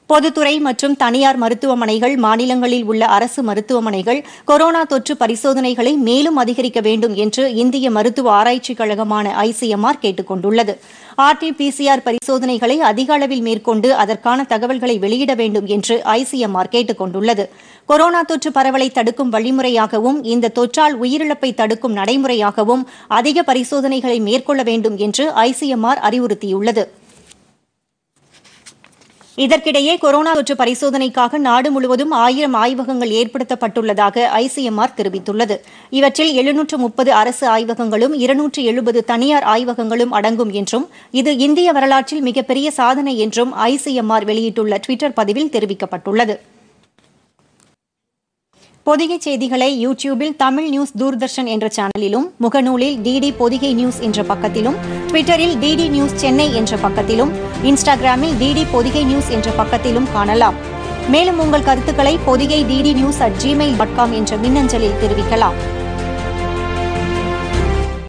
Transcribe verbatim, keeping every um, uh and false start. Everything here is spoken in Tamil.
பொதுத்துறை மற்றும் தனியார் மருத்துவமனைகள், மாநிலங்களில் உள்ள அரசு மருத்துவமனைகள் கொரோனா தொற்று பரிசோதனைகளை மேலும் அதிகரிக்க வேண்டும் என்று இந்திய மருத்துவ ஆராய்ச்சிக் கழகமான ஐ சி எம் ஆர் கேட்டுக் கொண்டுள்ளது. R T P C R பரிசோதனைகளை அதிக அளவில் மேற்கொண்டு அதற்கான தகவல்களை வெளியிட வேண்டும் என்று ஐ சி எம் ஆர் கேட்டுக் கொண்டுள்ளது. கொரோனா தொற்று பரவலை தடுக்கும் வழிமுறையாகவும் இந்த தொற்றால் உயிரிழப்பை தடுக்கும் நடைமுறையாகவும் அதிக பரிசோதனைகளை மேற்கொள்ள வேண்டும் என்று ஐ சி எம் ஆர் அறிவுறுத்தியுள்ளது. இதற்கிடையே கொரோனா தொற்று பரிசோதனைக்காக நாடு முழுவதும் ஆயிரம் ஆய்வகங்கள் ஏற்படுத்தப்பட்டுள்ளதாக ஐ சி எம் ஆர் தெரிவித்துள்ளது. இவற்றில் எழுநூற்று முப்பது அரசு ஆய்வகங்களும் இருநூற்று எழுபது தனியார் ஆய்வகங்களும் அடங்கும் என்றும் இது இந்திய வரலாற்றில் மிகப்பெரிய சாதனை என்றும் ஐ சி எம் ஆர் வெளியிட்டுள்ள டுவிட்டர் பதிவில் தெரிவிக்கப்பட்டுள்ளது. பொதிகை செய்திகளை யூ டியூபில் தமிழ் நியூஸ் தூர்தர்ஷன் என்ற சேனலிலும், முகநூலில் டிடி பொதிகை நியூஸ் என்ற பக்கத்திலும், ட்விட்டரில் டிடி நியூஸ் சென்னை என்ற பக்கத்திலும், இன்ஸ்டாகிராமில் டிடி பொதிகை நியூஸ் என்ற பக்கத்திலும் காணலாம். மேலும் உங்கள் கருத்துக்களை Podhigai DD news at Gmail dot com என்ற மின்னஞ்சலில் தெரிவிக்கலாம்.